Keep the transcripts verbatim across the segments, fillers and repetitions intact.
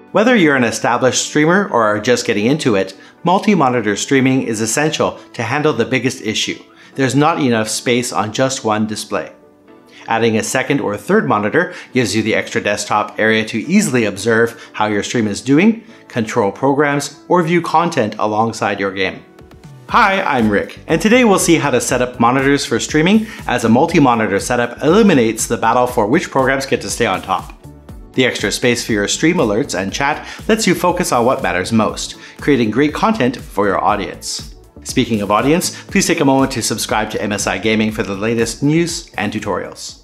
Whether you're an established streamer or are just getting into it, multi-monitor streaming is essential to handle the biggest issue. There's not enough space on just one display. Adding a second or third monitor gives you the extra desktop area to easily observe how your stream is doing, control programs, or view content alongside your game. Hi, I'm Rick, and today we'll see how to set up monitors for streaming, as a multi-monitor setup eliminates the battle for which programs get to stay on top. The extra space for your stream alerts and chat lets you focus on what matters most, creating great content for your audience. Speaking of audience, please take a moment to subscribe to M S I Gaming for the latest news and tutorials.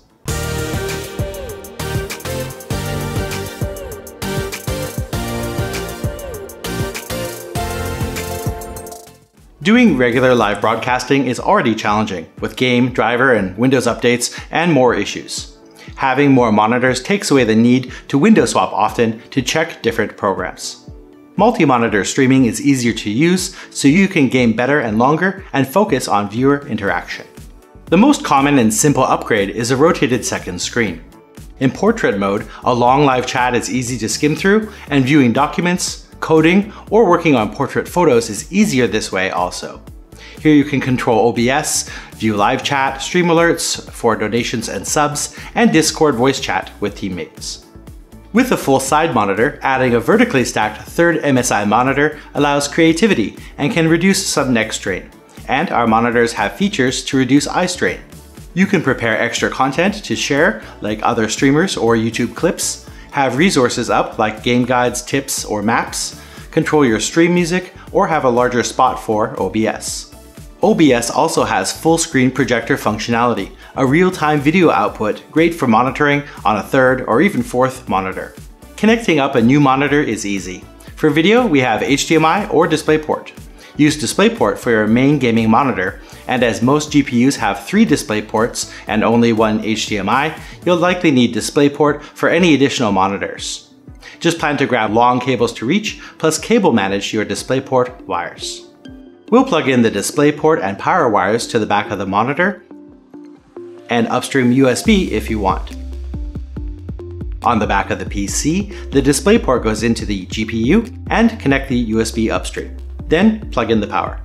Doing regular live broadcasting is already challenging, with game, driver, and Windows updates and more issues. Having more monitors takes away the need to window swap often to check different programs. Multi-monitor streaming is easier to use, so you can game better and longer and focus on viewer interaction. The most common and simple upgrade is a rotated second screen. In portrait mode, a long live chat is easy to skim through, and viewing documents, coding, or working on portrait photos is easier this way also. Here you can control O B S, view live chat, stream alerts for donations and subs, and Discord voice chat with teammates. With a full side monitor, adding a vertically stacked third M S I monitor allows creativity and can reduce some neck strain. And our monitors have features to reduce eye strain. You can prepare extra content to share, like other streamers or YouTube clips, have resources up like game guides, tips, or maps, control your stream music, or have a larger spot for O B S. O B S also has full screen projector functionality, a real-time video output great for monitoring on a third or even fourth monitor. Connecting up a new monitor is easy. For video, we have H D M I or DisplayPort. Use DisplayPort for your main gaming monitor, and as most G P Us have three DisplayPorts and only one H D M I, you'll likely need DisplayPort for any additional monitors. Just plan to grab long cables to reach, plus cable manage your DisplayPort wires. We'll plug in the DisplayPort and power wires to the back of the monitor, and upstream U S B if you want. On the back of the P C, the DisplayPort goes into the G P U and connect the U S B upstream. Then plug in the power.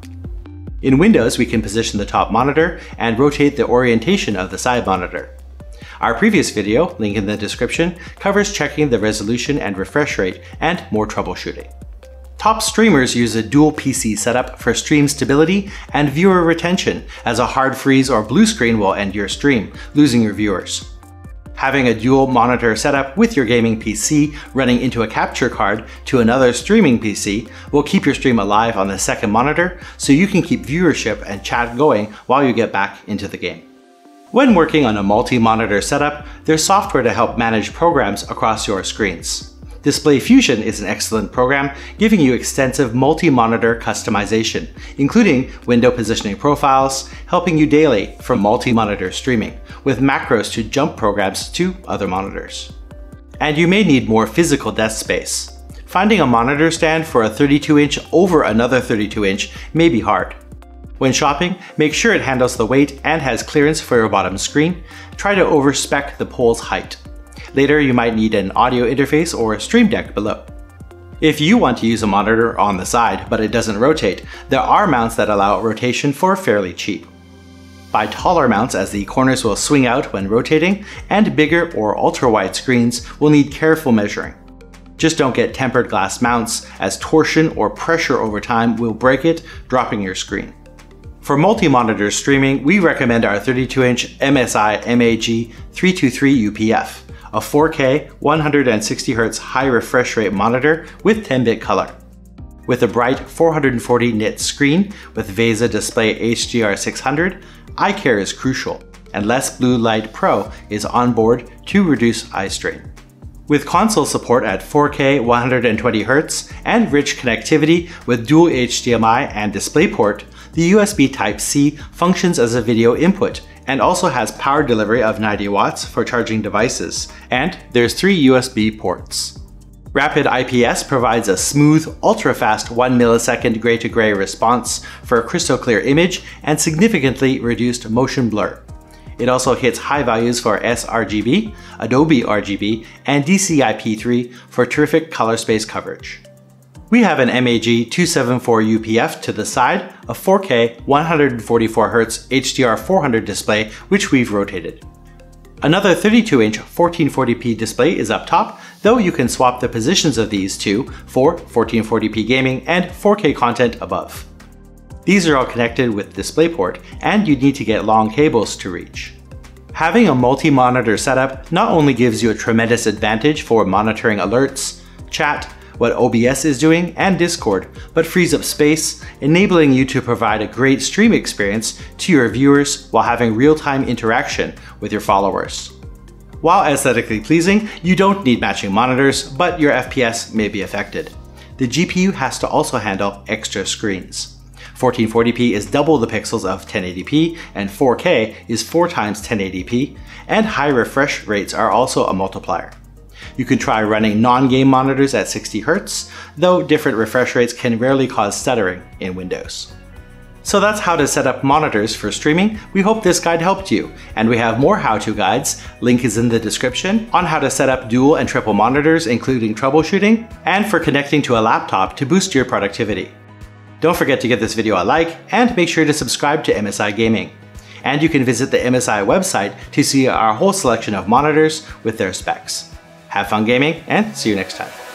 In Windows, we can position the top monitor and rotate the orientation of the side monitor. Our previous video, link in the description, covers checking the resolution and refresh rate and more troubleshooting. Top streamers use a dual P C setup for stream stability and viewer retention, as a hard freeze or blue screen will end your stream, losing your viewers. Having a dual monitor setup with your gaming P C running into a capture card to another streaming P C will keep your stream alive on the second monitor, so you can keep viewership and chat going while you get back into the game. When working on a multi-monitor setup, there's software to help manage programs across your screens. Display Fusion is an excellent program, giving you extensive multi-monitor customization, including window positioning profiles, helping you daily for multi-monitor streaming, with macros to jump programs to other monitors. And you may need more physical desk space. Finding a monitor stand for a thirty-two inch over another thirty-two inch may be hard. When shopping, make sure it handles the weight and has clearance for your bottom screen. Try to overspec the pole's height. Later, you might need an audio interface or a stream deck below. If you want to use a monitor on the side, but it doesn't rotate, there are mounts that allow rotation for fairly cheap. Buy taller mounts, as the corners will swing out when rotating, and bigger or ultra-wide screens will need careful measuring. Just don't get tempered glass mounts, as torsion or pressure over time will break it, dropping your screen. For multi-monitor streaming, we recommend our thirty-two inch M S I M A G three twenty-three U P F, a four K one hundred sixty hertz high refresh rate monitor with ten bit color. With a bright four hundred forty nit screen with VESA display H D R six hundred, eye care is crucial, and Less Blue Light Pro is on board to reduce eye strain. With console support at four K one hundred twenty hertz and rich connectivity with dual H D M I and DisplayPort, the U S B Type C functions as a video input and also has power delivery of ninety watts for charging devices, and there's three U S B ports. Rapid I P S provides a smooth, ultra-fast one millisecond gray-to-gray response for a crystal clear image and significantly reduced motion blur. It also hits high values for sRGB, Adobe R G B, and D C I P three for terrific color space coverage. We have an M A G two seventy-four U P F to the side, a four K one forty-four hertz H D R four hundred display which we've rotated. Another thirty-two inch fourteen forty p display is up top, though you can swap the positions of these two for fourteen forty p gaming and four K content above. These are all connected with DisplayPort, and you need to get long cables to reach. Having a multi-monitor setup not only gives you a tremendous advantage for monitoring alerts, chat, what O B S is doing, and Discord, but frees up space, enabling you to provide a great stream experience to your viewers while having real-time interaction with your followers. While aesthetically pleasing, you don't need matching monitors, but your F P S may be affected. The G P U has to also handle extra screens. fourteen forty p is double the pixels of ten eighty p, and four K is four times ten eighty p, and high refresh rates are also a multiplier. You can try running non-game monitors at sixty hertz, though different refresh rates can rarely cause stuttering in Windows. So that's how to set up monitors for streaming. We hope this guide helped you, and we have more how-to guides, link is in the description, on how to set up dual and triple monitors including troubleshooting, and for connecting to a laptop to boost your productivity. Don't forget to give this video a like, and make sure to subscribe to M S I Gaming. And you can visit the M S I website to see our whole selection of monitors with their specs. Have fun gaming, and see you next time.